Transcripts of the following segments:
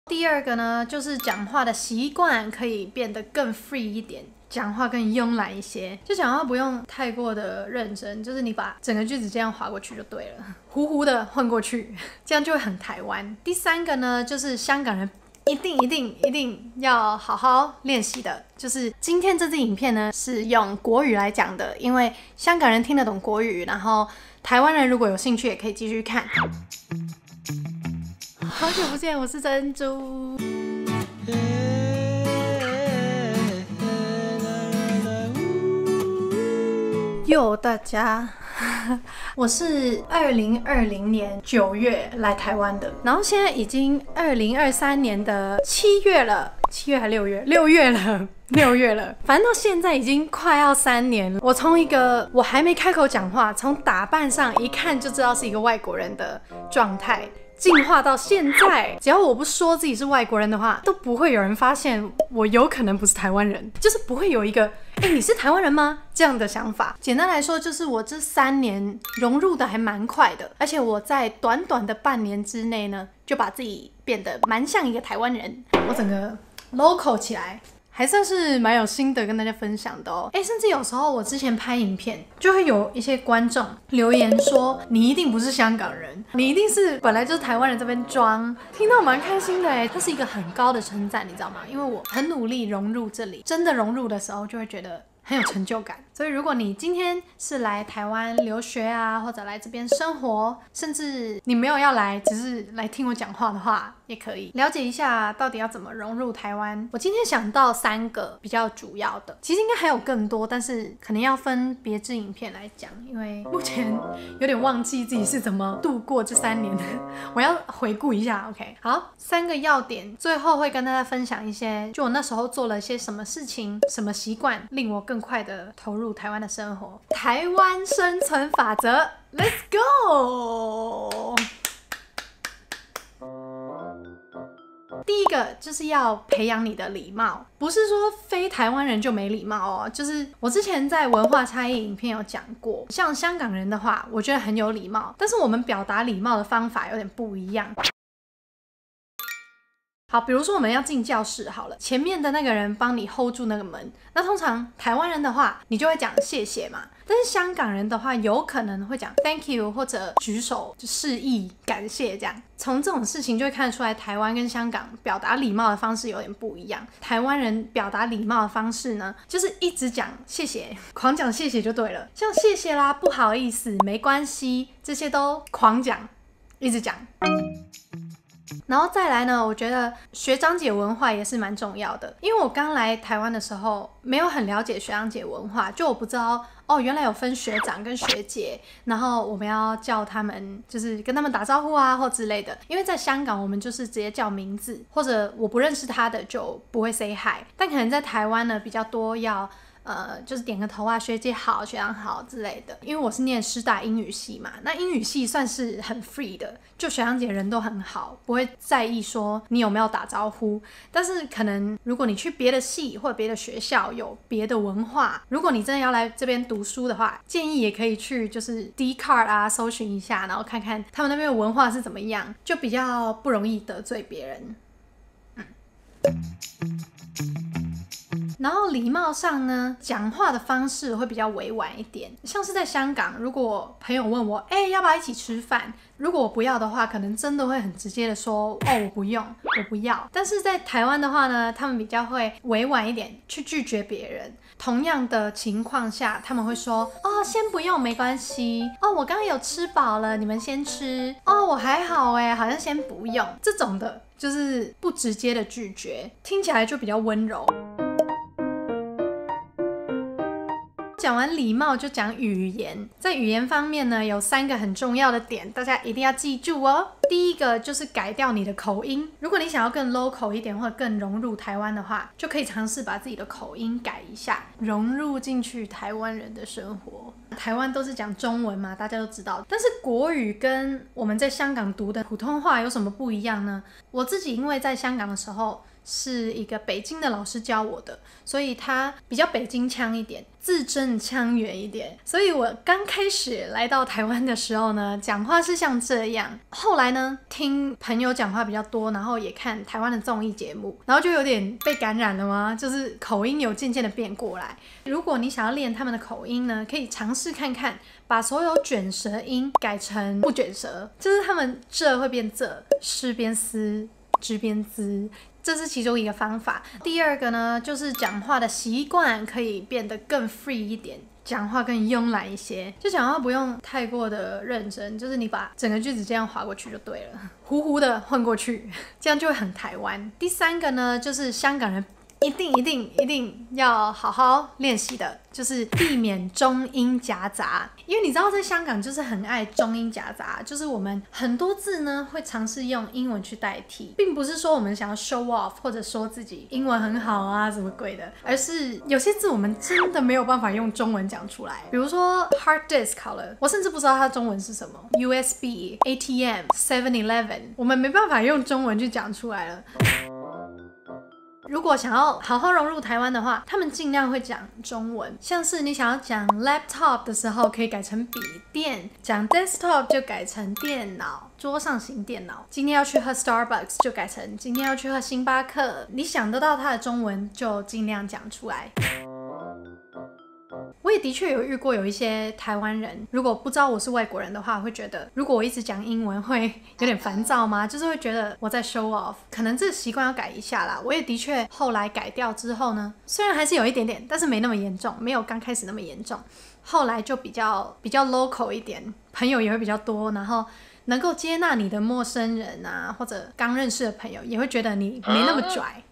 第二个呢，就是讲话的习惯可以变得更 free 一点。讲话更慵懒一些，就讲话不用太过的认真，就是你把整个句子这样划过去就对了，糊糊的混过去，这样就会很台湾。第三个呢，就是香港人一定要好好练习的，就是今天这支影片呢是用国语来讲的，因为香港人听得懂国语，然后台湾人如果有兴趣也可以继续看。好久不见，我是珍珠。哟，大家，我是2020年9月来台湾的，然后现在已经2023年的7月了，7月还6月？6月了。6月了，反正到现在已经快要3年了。我从一个我还没开口讲话，从打扮上一看就知道是一个外国人的状态，进化到现在，只要我不说自己是外国人的话，都不会有人发现我有可能不是台湾人，就是不会有一个你是台湾人吗？这样的想法。简单来说，就是我这3年融入的还蛮快的，而且我在短短的半年之内呢，就把自己变得蛮像一个台湾人，我整个 local 起来。还算是蛮有心得跟大家分享的哦。甚至有时候我之前拍影片，就会有一些观众留言说，你一定不是香港人，你一定是本来就是台湾人这边装，听到蛮开心的哎，它是一个很高的称赞，你知道吗？因为我很努力融入这里，真的融入的时候就会觉得很有成就感。所以如果你今天是来台湾留学啊，或者来这边生活，甚至你没有要来，只是来听我讲话的话，也可以了解一下到底要怎么融入台湾。我今天想到3个比较主要的，其实应该还有更多，但是可能要分别支影片来讲，因为目前有点忘记自己是怎么度过这3年的，我要回顾一下。OK， 好，3个要点，最后会跟大家分享一些，就我那时候做了些什么事情、什么习惯，令我更快的投入台湾的生活。台湾生存法则 ，Let's go！第一个就是要培养你的礼貌，不是说非台湾人就没礼貌哦。就是我之前在文化差异影片有讲过，像香港人的话，我觉得很有礼貌，但是我们表达礼貌的方法有点不一样。好，比如说我们要进教室好了，前面的那个人帮你 hold 住那个门，那通常台湾人的话，你就会讲谢谢嘛。但是香港人的话，有可能会讲 thank you 或者举手就示意感谢这样。从这种事情就会看得出来，台湾跟香港表达礼貌的方式有点不一样。台湾人表达礼貌的方式呢，就是一直讲谢谢，狂讲谢谢就对了，像谢谢啦、不好意思、没关系，这些都狂讲，一直讲。然后再来呢，我觉得学长姐文化也是蛮重要的，因为我刚来台湾的时候没有很了解学长姐文化，就我不知道原来有分学长跟学姐，然后我们要叫他们就是跟他们打招呼啊或之类的。因为在香港我们就是直接叫名字，或者我不认识他的就不会 say hi， 但可能在台湾呢比较多要就是点个头啊，学姐好，学长好之类的。因为我是念师大英语系嘛，那英语系算是很 free 的，就学长姐人都很好，不会在意说你有没有打招呼。但是可能如果你去别的系或者别的学校有别的文化，如果你真的要来这边读书的话，建议也可以去就是 Dcard 啊搜寻一下，然后看看他们那边的文化是怎么样，就比较不容易得罪别人。然后礼貌上呢，讲话的方式会比较委婉一点。像是在香港，如果朋友问我，要不要一起吃饭？如果我不要的话，可能真的会很直接的说，我不用，我不要。但是在台湾的话呢，他们比较会委婉一点去拒绝别人。同样的情况下，他们会说，先不用，没关系。我刚刚有吃饱了，你们先吃。我还好好像先不用。这种的就是不直接的拒绝，听起来就比较温柔。讲完礼貌就讲语言，在语言方面呢，有3个很重要的点，大家一定要记住哦。第一个就是改掉你的口音，如果你想要更 local 一点或者更融入台湾的话，就可以尝试把自己的口音改一下，融入进去台湾人的生活。台湾都是讲中文嘛，大家都知道，但是国语跟我们在香港读的普通话有什么不一样呢？我自己因为在香港的时候是一个北京的老师教我的，所以他比较北京腔一点，字正腔圆一点。所以我刚开始来到台湾的时候呢，讲话是像这样。后来呢，听朋友讲话比较多，然后也看台湾的综艺节目，然后就有点被感染了吗？就是口音有渐渐的变过来。如果你想要练他们的口音呢，可以尝试看看，把所有卷舌音改成不卷舌，就是他们这会变这，是变丝，知变滋。这是其中一个方法。第二个呢，就是讲话的习惯可以变得更 free 一点，讲话更慵懒一些，就讲话不用太过的认真，就是你把整个句子这样划过去就对了，糊糊的混过去，这样就会很台湾。第三个呢，就是香港人一定要好好练习的，就是避免中英夹杂。因为你知道在香港就是很爱中英夹杂，就是我们很多字呢会尝试用英文去代替，并不是说我们想要 show off 或者说自己英文很好啊什么鬼的，而是有些字我们真的没有办法用中文讲出来。比如说 hard disk 好了，我甚至不知道它的中文是什么， USB ATM 7-Eleven 我们没办法用中文去讲出来了。如果想要好好融入台湾的话，他们尽量会讲中文，像是你想要讲 laptop 的时候可以改成笔电，讲 desktop 就改成电脑，桌上型电脑。今天要去喝 Starbucks 就改成今天要去喝星巴克，你想得到它的中文就尽量讲出来。我也的确有遇过有一些台湾人，如果不知道我是外国人的话，会觉得如果我一直讲英文会有点烦躁吗？就是会觉得我在 show off， 可能这个习惯要改一下啦。我也的确后来改掉之后呢，虽然还是有一点点，但是没那么严重，没有刚开始那么严重。后来就比较 local 一点，朋友也会比较多，然后能够接纳你的陌生人啊，或者刚认识的朋友，也会觉得你没那么拽。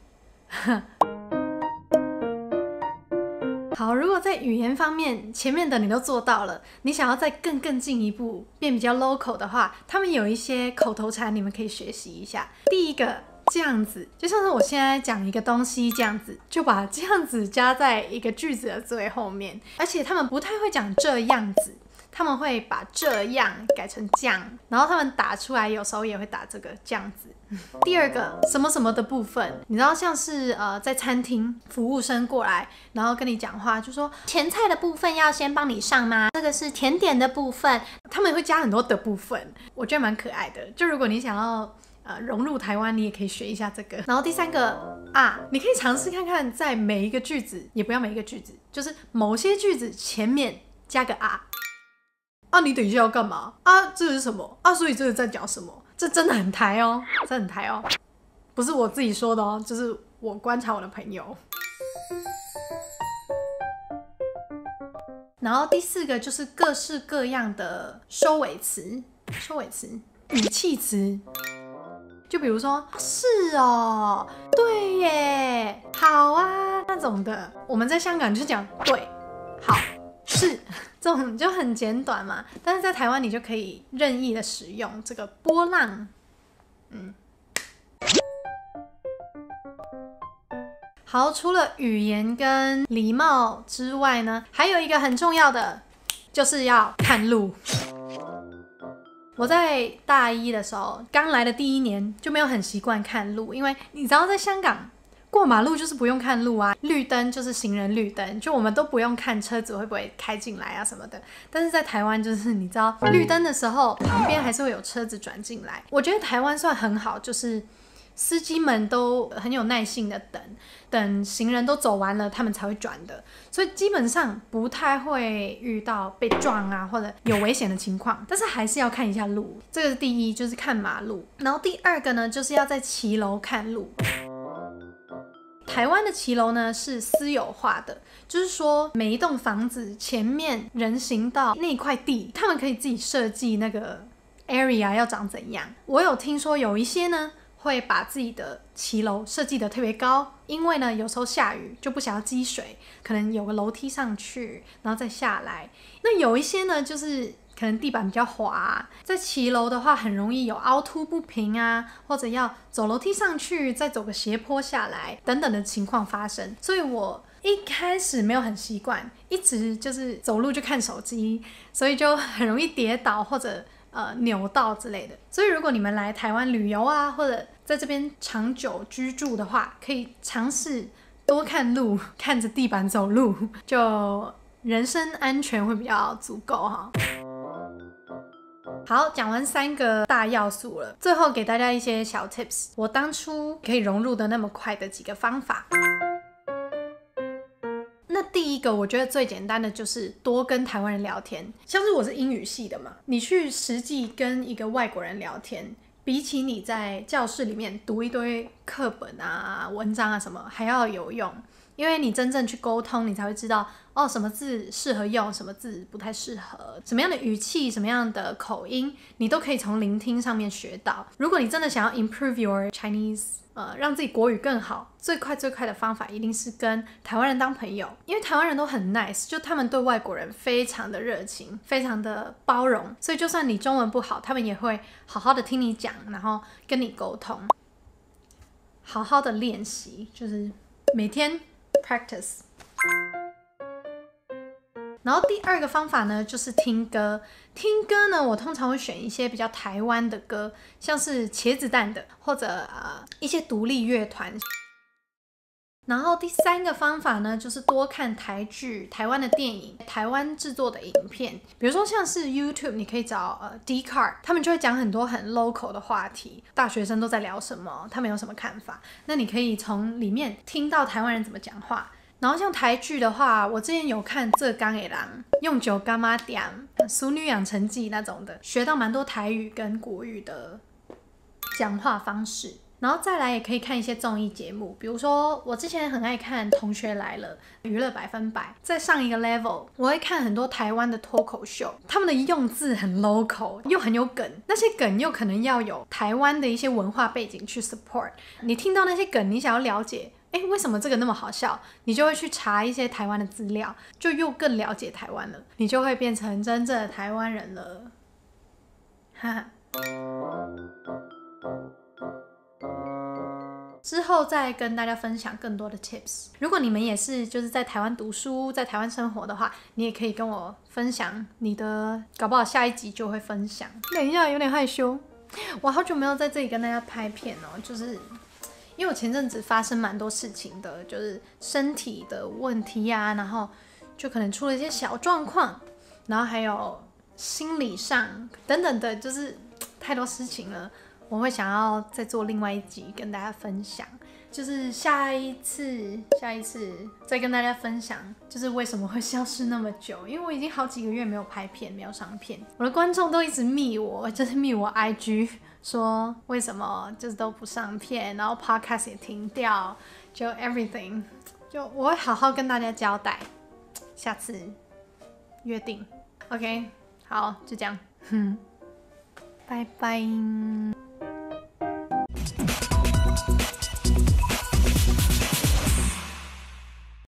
好，如果在语言方面前面的你都做到了，你想要再更进一步变比较 local 的话，他们有一些口头禅你们可以学习一下。第一个，这样子，就像是我现在讲一个东西这样子，就把这样子加在一个句子的最后面。而且他们不太会讲这样子，他们会把这样改成这样，然后他们打出来有时候也会打这个这样子。第二个，什么什么的部分，你知道像是在餐厅服务生过来，然后跟你讲话，就说前菜的部分要先帮你上吗？这个是甜点的部分，他们会加很多的部分，我觉得蛮可爱的。就如果你想要融入台湾，你也可以学一下这个。然后第三个啊，你可以尝试看看，在每一个句子，也不要每一个句子，就是某些句子前面加个啊。啊，你等一下要干嘛？啊，这是什么？啊，所以这个在讲什么？这真的很台哦，这很台哦，不是我自己说的哦，就是我观察我的朋友。然后第四个就是各式各样的收尾词、语气词，就比如说是哦，对耶，好啊那种的。我们在香港就讲对、好、是。这种就很简短嘛，但是在台湾你就可以任意的使用这个波浪。好，除了语言跟礼貌之外呢，还有一个很重要的，就是要看路。我在大一的时候，刚来的第一年就没有很习惯看路，因为你知道在香港过马路就是不用看路啊，绿灯就是行人绿灯，就我们都不用看车子会不会开进来啊什么的。但是在台湾就是你知道绿灯的时候旁边还是会有车子转进来。我觉得台湾算很好，就是司机们都很有耐性的等行人都走完了他们才会转的，所以基本上不太会遇到被撞啊或者有危险的情况，但是还是要看一下路。这个是第一，就是看马路。然后第二个呢，就是要在骑楼看路。台湾的骑楼呢是私有化的，就是说每一栋房子前面人行道那一块地，他们可以自己设计那个 area 要长怎样。我有听说有一些呢会把自己的骑楼设计得特别高，因为呢有时候下雨就不想要积水，可能有个楼梯上去然后再下来。那有一些呢就是可能地板比较滑，在骑楼的话很容易有凹凸不平啊，或者要走楼梯上去再走个斜坡下来等等的情况发生。所以我一开始没有很习惯，一直就是走路就看手机，所以就很容易跌倒或者扭到之类的。所以如果你们来台湾旅游啊，或者在这边长久居住的话，可以尝试多看路，看着地板走路，就人身安全会比较足够哈。好，讲完3个大要素了，最后给大家一些小 tips， 我当初可以融入的那么快的几个方法。那第一个我觉得最简单的就是多跟台湾人聊天，像是我是英语系的嘛，你去实际跟一个外国人聊天，比起你在教室里面读一堆课本啊、文章啊什么还要有用，因为你真正去沟通，你才会知道哦，什么字适合用，什么字不太适合，什么样的语气，什么样的口音，你都可以从聆听上面学到。如果你真的想要 improve your Chinese，让自己国语更好，最快的方法一定是跟台湾人当朋友，因为台湾人都很 nice， 就他们对外国人非常的热情，非常的包容，所以就算你中文不好，他们也会好好的听你讲，然后跟你沟通，好好的练习，就是每天 practice。然后第2个方法呢，就是听歌。听歌呢，我通常会选一些比较台湾的歌，像是茄子蛋的，或者一些独立乐团。然后第3个方法呢，就是多看台剧、台湾的电影、台湾制作的影片，比如说像是 YouTube， 你可以找Dcard， 他们就会讲很多很 local 的话题，大学生都在聊什么，他们有什么看法，那你可以从里面听到台湾人怎么讲话。然后像台剧的话，我之前有看《这刚的人》、用酒干妈点、淑女养成记那种的，学到蛮多台语跟国语的讲话方式。然后再来也可以看一些综艺节目，比如说我之前很爱看《同学来了》、娱乐100%。再上一个 level， 我会看很多台湾的脱口秀，他们的用字很 local， 又很有梗，那些梗又可能要有台湾的一些文化背景去 support。你听到那些梗，你想要了解，为什么这个那么好笑？你就会去查一些台湾的资料，就又更了解台湾了，你就会变成真正的台湾人了。哈哈。之后再跟大家分享更多的 tips。如果你们也是就是在台湾读书，在台湾生活的话，你也可以跟我分享你的，搞不好下一集就会分享。等一下，有点害羞，我好久没有在这里跟大家拍片哦，就是因为我前阵子发生蛮多事情的，就是身体的问题啊，然后就可能出了一些小状况，然后还有心理上等等的，就是太多事情了。我会想要再做另外一集跟大家分享，就是下一次再跟大家分享，就是为什么会消失那么久，因为我已经好几个月没有拍片，没有上片，我的观众都一直密我，就是密我 IG 说为什么就是都不上片，然后 podcast 也停掉，就 everything， 就我会好好跟大家交代，下次约定 ，OK， 好，就这样，拜拜。